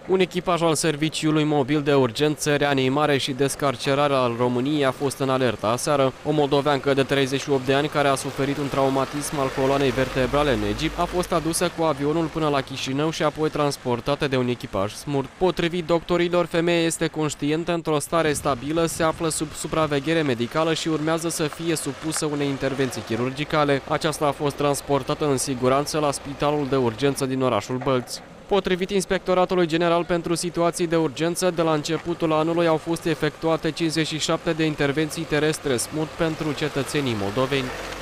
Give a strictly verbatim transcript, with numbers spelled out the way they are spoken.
Un echipaj al Serviciului Mobil de Urgență, Reanimare și Descarcerare al României a fost în alertă aseară. O moldoveancă de treizeci și opt de ani care a suferit un traumatism al coloanei vertebrale în Egipt a fost adusă cu avionul până la Chișinău și apoi transportată de un echipaj smurt. Potrivit doctorilor, femeia este conștientă, într-o stare stabilă, se află sub supraveghere medicală și urmează să fie supusă unei intervenții chirurgicale. Aceasta a fost transportată în siguranță la Spitalul de Urgență din orașul Bălți. Potrivit Inspectoratului General pentru Situații de Urgență, de la începutul anului au fost efectuate cincizeci și șapte de intervenții terestre smurt pentru cetățenii moldoveni.